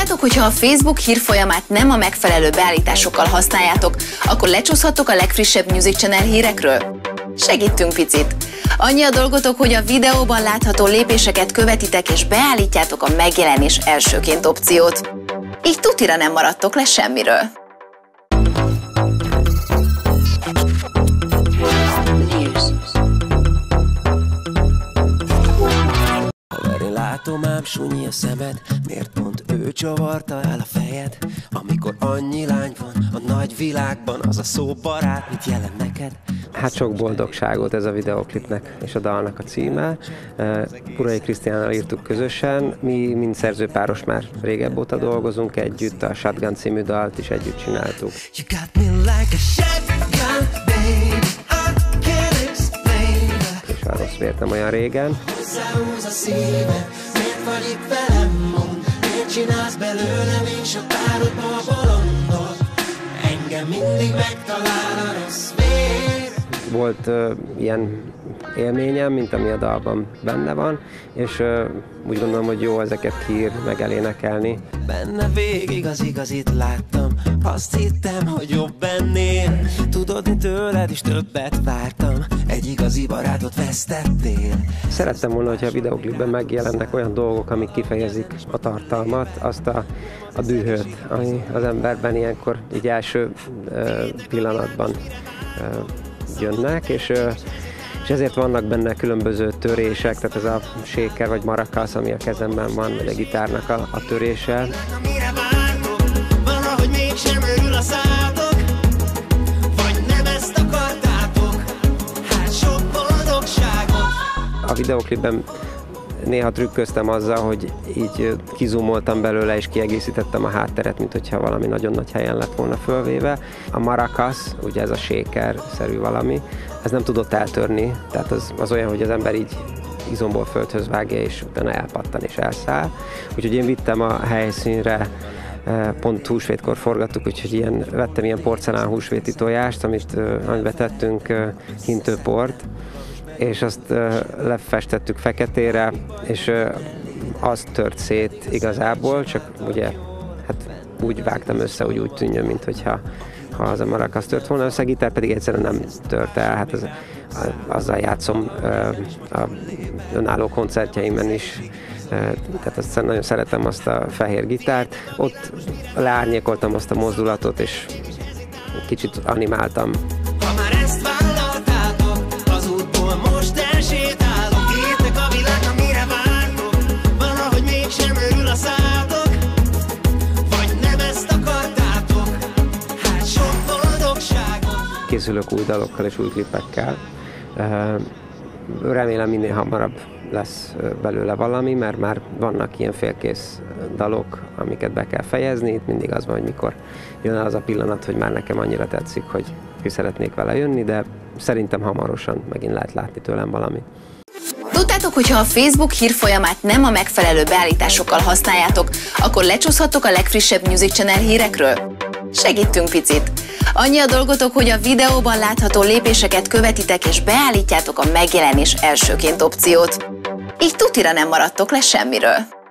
Tudtátok, hogy ha a Facebook hírfolyamát nem a megfelelő beállításokkal használjátok, akkor lecsúszhattok a legfrissebb Music Channel hírekről? Segítünk picit! Annyi a dolgotok, hogy a videóban látható lépéseket követitek és beállítjátok a megjelenés elsőként opciót. Így tutira nem maradtok le semmiről. Látom ám sunyi a szemed, miért pont ő csavarta el a fejed? Amikor annyi lány van a nagy világban, az a szó barát, mit jelent neked? Hát sok boldogságot ez a videóklipnek és a dalnak a címe. Purai Krisztiánnal írtuk közösen, mi mind szerzőpáros már régebb óta dolgozunk együtt, a Shotgun című dalt is együtt csináltuk. És a rossz vért nem olyan régen. Húz a szíved, miért vagy itt velem, mond? Miért csinálsz belőlem és a párodba a bolondot? Engem mindig megtalál a rossz vér. Volt ilyen élményem, mint ami a dalban benne van, és úgy gondolom, hogy jó ezeket kiír, meg elénekelni. Benne végig az igazit láttam, azt hittem, hogy jobb ennél. Tudod, mi tőled is többet vártam, egy igazi barátot vesztettél. Szerettem volna, hogyha a videóklipben megjelennek olyan dolgok, amik kifejezik a tartalmat, azt a dühöt, ami az emberben ilyenkor így első pillanatban jönnek, és ezért vannak benne különböző törések, tehát ez a shaker vagy maracas, ami a kezemben van, vagy a gitárnak a törése. A videóklipben néha trükköztem azzal, hogy így kizumoltam belőle és kiegészítettem a hátteret, mint hogyha valami nagyon nagy helyen lett volna fölvéve. A maracas, ugye ez a shaker-szerű valami, ez nem tudott eltörni, tehát az olyan, hogy az ember így izomból földhöz vágja, és utána elpattan és elszáll. Úgyhogy én vittem a helyszínre, pont húsvétkor forgattuk, úgyhogy vettem ilyen porcelán húsvéti tojást, amiben tettünk hintőport, és azt lefestettük feketére, és az tört szét igazából, csak ugye hát úgy vágtam össze, hogy úgy tűnjön, mintha az a maracas tört volna össze, a gitár pedig egyszerűen nem tört el, hát azzal játszom a önálló koncertjeimen is, tehát azt nagyon szeretem azt a fehér gitárt, ott leárnyékoltam azt a mozdulatot, és kicsit animáltam. Készülök új dalokkal és új klipekkel. Remélem minél hamarabb lesz belőle valami, mert már vannak ilyen félkész dalok, amiket be kell fejezni. Itt mindig az van, hogy mikor jön el az a pillanat, hogy már nekem annyira tetszik, hogy ki szeretnék vele jönni, de szerintem hamarosan megint lehet látni tőlem valami. Tudtátok, hogy ha a Facebook hírfolyamát nem a megfelelő beállításokkal használjátok, akkor lecsúszhattok a legfrissebb Music Channel hírekről? Segítünk picit! Annyi a dolgotok, hogy a videóban látható lépéseket követitek és beállítjátok a megjelenés elsőként opciót. Így tutira nem maradtok le semmiről.